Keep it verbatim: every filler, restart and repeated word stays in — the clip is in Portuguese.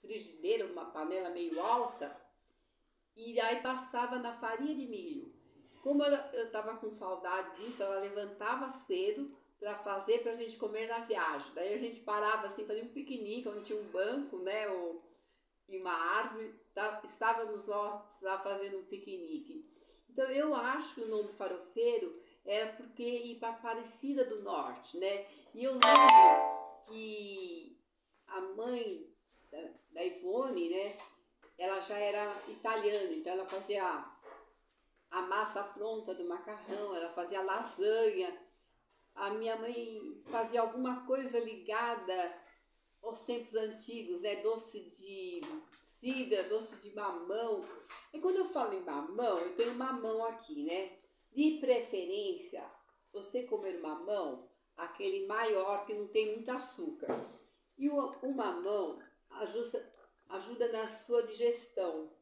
frigideira, uma panela meio alta, e aí passava na farinha de milho. Como eu estava com saudade disso, ela levantava cedo para fazer para a gente comer na viagem. Daí a gente parava assim, fazia um piquenique, onde tinha um banco, né, ou, e uma árvore, tá, estávamos lá, lá fazendo um piquenique. Então eu acho que o nome farofeiro era porque ia para Aparecida do Norte, né? E eu lembro que a mãe da, da Ivone, né, ela já era italiana, então ela fazia a massa pronta do macarrão, ela fazia lasanha. A minha mãe fazia alguma coisa ligada aos tempos antigos, né? Doce de cidra, doce de mamão. E quando eu falo em mamão, eu tenho mamão aqui, né? De preferência, você comer mamão, aquele maior que não tem muito açúcar. E o, o mamão ajuda, ajuda na sua digestão.